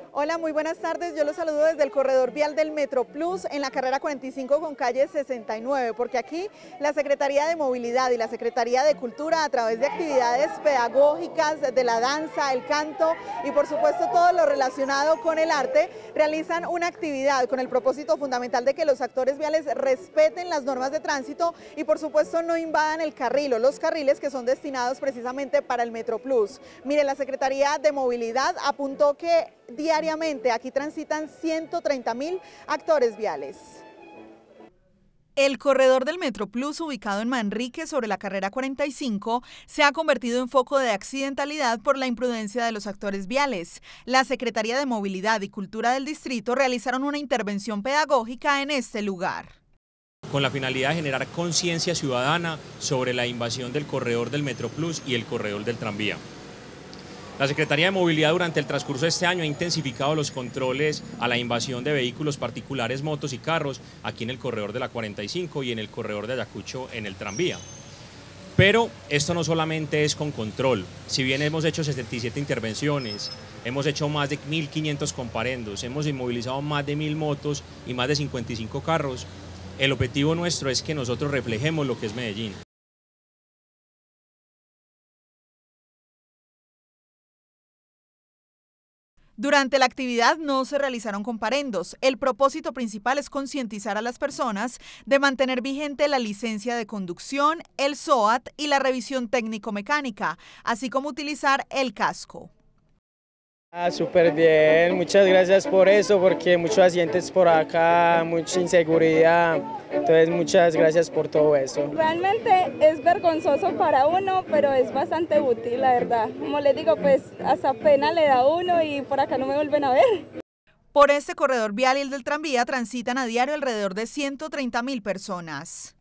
Hola, muy buenas tardes. Yo los saludo desde el corredor vial del Metro Plus en la carrera 45 con calle 69, porque aquí la Secretaría de Movilidad y la Secretaría de Cultura, a través de actividades pedagógicas, de la danza, el canto y por supuesto todo lo relacionado con el arte, realizan una actividad con el propósito fundamental de que los actores viales respeten las normas de tránsito y por supuesto no invadan el carril o los carriles que son destinados precisamente para el Metro Plus. Mire, la Secretaría de Movilidad apuntó que diariamente aquí transitan 130.000 actores viales. El corredor del Metro Plus, ubicado en Manrique sobre la carrera 45, se ha convertido en foco de accidentalidad por la imprudencia de los actores viales. La Secretaría de Movilidad y Cultura del distrito realizaron una intervención pedagógica en este lugar, con la finalidad de generar conciencia ciudadana sobre la invasión del corredor del Metro Plus y el corredor del tranvía. La Secretaría de Movilidad durante el transcurso de este año ha intensificado los controles a la invasión de vehículos particulares, motos y carros aquí en el corredor de la 45 y en el corredor de Ayacucho en el tranvía. Pero esto no solamente es con control. Si bien hemos hecho 77 intervenciones, hemos hecho más de 1.500 comparendos, hemos inmovilizado más de 1.000 motos y más de 55 carros, el objetivo nuestro es que nosotros reflejemos lo que es Medellín. Durante la actividad no se realizaron comparendos. El propósito principal es concientizar a las personas de mantener vigente la licencia de conducción, el SOAT y la revisión técnico-mecánica, así como utilizar el casco. Súper bien, muchas gracias por eso, porque muchos accidentes por acá, mucha inseguridad, entonces muchas gracias por todo eso. Realmente es vergonzoso para uno, pero es bastante útil, la verdad. Como les digo, pues hasta pena le da a uno y por acá no me vuelven a ver. Por este corredor vial y el del tranvía transitan a diario alrededor de 130.000 personas.